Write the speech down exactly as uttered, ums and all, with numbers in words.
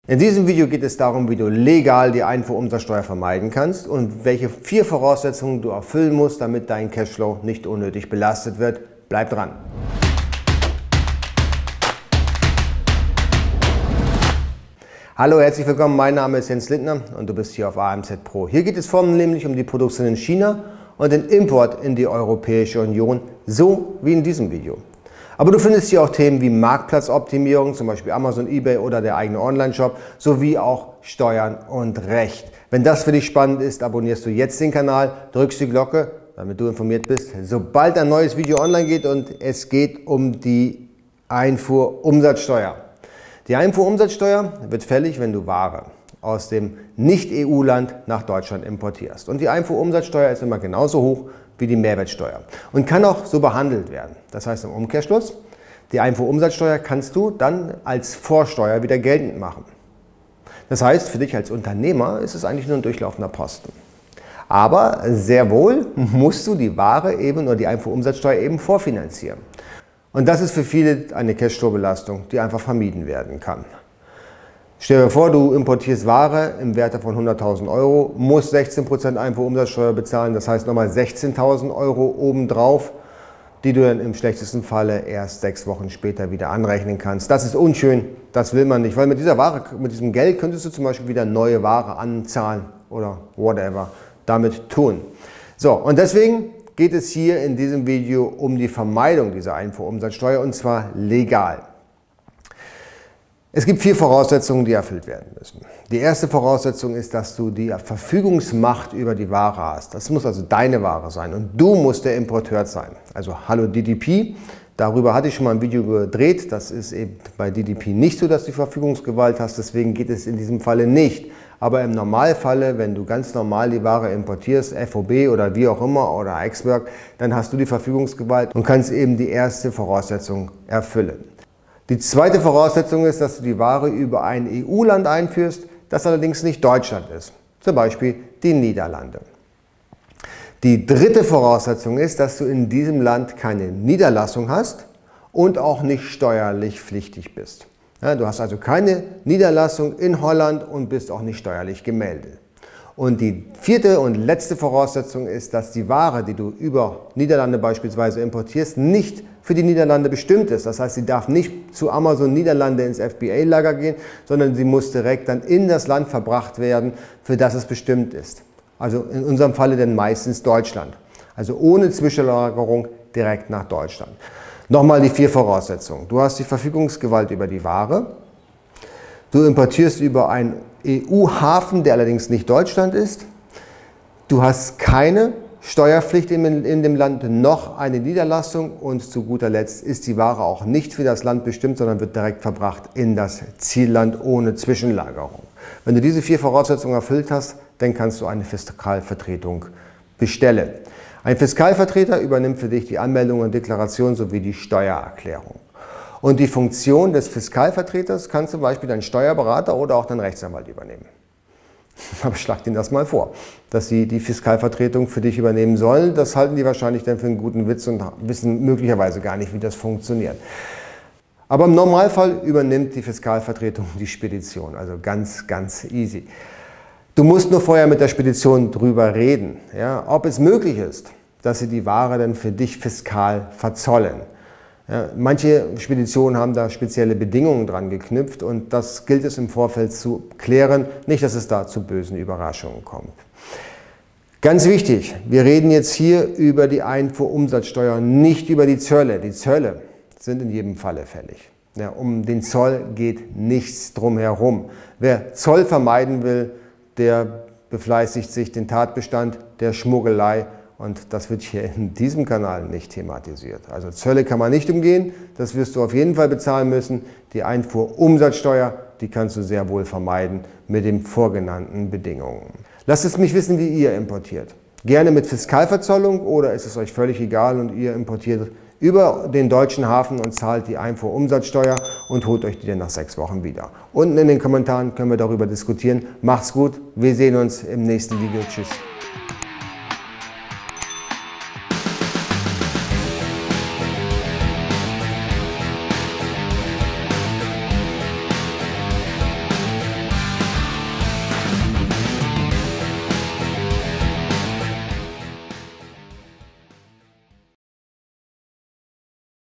In diesem Video geht es darum, wie du legal die Einfuhrumsatzsteuer vermeiden kannst und welche vier Voraussetzungen du erfüllen musst, damit dein Cashflow nicht unnötig belastet wird. Bleib dran! Hallo, herzlich willkommen, mein Name ist Jens Lindner und du bist hier auf A M Z Pro. Hier geht es vor allem nämlich um die Produktion in China und den Import in die Europäische Union, so wie in diesem Video. Aber du findest hier auch Themen wie Marktplatzoptimierung, zum Beispiel Amazon, eBay oder der eigene Online-Shop, sowie auch Steuern und Recht. Wenn das für dich spannend ist, abonnierst du jetzt den Kanal, drückst die Glocke, damit du informiert bist, sobald ein neues Video online geht, und es geht um die Einfuhrumsatzsteuer. Die Einfuhrumsatzsteuer wird fällig, wenn du Ware aus dem Nicht-E U-Land nach Deutschland importierst. Und die Einfuhrumsatzsteuer ist immer genauso hoch wie die Mehrwertsteuer und kann auch so behandelt werden. Das heißt im Umkehrschluss, die Einfuhrumsatzsteuer kannst du dann als Vorsteuer wieder geltend machen. Das heißt, für dich als Unternehmer ist es eigentlich nur ein durchlaufender Posten. Aber sehr wohl musst du die Ware eben oder die Einfuhrumsatzsteuer eben vorfinanzieren. Und das ist für viele eine Cashflow-Belastung, die einfach vermieden werden kann. Stell dir vor, du importierst Ware im Werte von hunderttausend Euro, musst sechzehn Prozent Einfuhrumsatzsteuer bezahlen, das heißt nochmal sechzehntausend Euro obendrauf, die du dann im schlechtesten Falle erst sechs Wochen später wieder anrechnen kannst. Das ist unschön, das will man nicht, weil mit dieser Ware, mit diesem Geld könntest du zum Beispiel wieder neue Ware anzahlen oder whatever damit tun. So, und deswegen geht es hier in diesem Video um die Vermeidung dieser Einfuhrumsatzsteuer, und zwar legal. Es gibt vier Voraussetzungen, die erfüllt werden müssen. Die erste Voraussetzung ist, dass du die Verfügungsmacht über die Ware hast. Das muss also deine Ware sein und du musst der Importeur sein. Also hallo D D P, darüber hatte ich schon mal ein Video gedreht. Das ist eben bei D D P nicht so, dass du Verfügungsgewalt hast, deswegen geht es in diesem Falle nicht. Aber im Normalfalle, wenn du ganz normal die Ware importierst, F O B oder wie auch immer oder Ex-Work, dann hast du die Verfügungsgewalt und kannst eben die erste Voraussetzung erfüllen. Die zweite Voraussetzung ist, dass du die Ware über ein E U-Land einführst, das allerdings nicht Deutschland ist, zum Beispiel die Niederlande. Die dritte Voraussetzung ist, dass du in diesem Land keine Niederlassung hast und auch nicht steuerlich pflichtig bist. Ja, du hast also keine Niederlassung in Holland und bist auch nicht steuerlich gemeldet. Und die vierte und letzte Voraussetzung ist, dass die Ware, die du über Niederlande beispielsweise importierst, nicht für die Niederlande bestimmt ist. Das heißt, sie darf nicht zu Amazon Niederlande ins F B A-Lager gehen, sondern sie muss direkt dann in das Land verbracht werden, für das es bestimmt ist. Also in unserem Falle dann meistens Deutschland. Also ohne Zwischenlagerung direkt nach Deutschland. Nochmal die vier Voraussetzungen. Du hast die Verfügungsgewalt über die Ware. Du importierst über einen E U-Hafen, der allerdings nicht Deutschland ist. Du hast keine Steuerpflicht in, in dem Land, noch eine Niederlassung, und zu guter Letzt ist die Ware auch nicht für das Land bestimmt, sondern wird direkt verbracht in das Zielland ohne Zwischenlagerung. Wenn du diese vier Voraussetzungen erfüllt hast, dann kannst du eine Fiskalvertretung bestellen. Ein Fiskalvertreter übernimmt für dich die Anmeldung und Deklaration sowie die Steuererklärung. Und die Funktion des Fiskalvertreters kann zum Beispiel dein Steuerberater oder auch dein Rechtsanwalt übernehmen. Aber schlag ihnen das mal vor, dass sie die Fiskalvertretung für dich übernehmen sollen. Das halten die wahrscheinlich dann für einen guten Witz und wissen möglicherweise gar nicht, wie das funktioniert. Aber im Normalfall übernimmt die Fiskalvertretung die Spedition, also ganz, ganz easy. Du musst nur vorher mit der Spedition drüber reden, ja, ob es möglich ist, dass sie die Ware dann für dich fiskal verzollen. Ja, manche Speditionen haben da spezielle Bedingungen dran geknüpft und das gilt es im Vorfeld zu klären, nicht, dass es da zu bösen Überraschungen kommt. Ganz wichtig, wir reden jetzt hier über die Einfuhrumsatzsteuer, nicht über die Zölle. Die Zölle sind in jedem Falle fällig. Ja, um den Zoll geht nichts drumherum. Wer Zoll vermeiden will, der befleißigt sich den Tatbestand der Schmuggelei. Und das wird hier in diesem Kanal nicht thematisiert. Also Zölle kann man nicht umgehen, das wirst du auf jeden Fall bezahlen müssen. Die Einfuhrumsatzsteuer, die kannst du sehr wohl vermeiden mit den vorgenannten Bedingungen. Lasst es mich wissen, wie ihr importiert. Gerne mit Fiskalverzollung oder ist es euch völlig egal und ihr importiert über den deutschen Hafen und zahlt die Einfuhrumsatzsteuer und holt euch die dann nach sechs Wochen wieder. Unten in den Kommentaren können wir darüber diskutieren. Macht's gut, wir sehen uns im nächsten Video. Tschüss.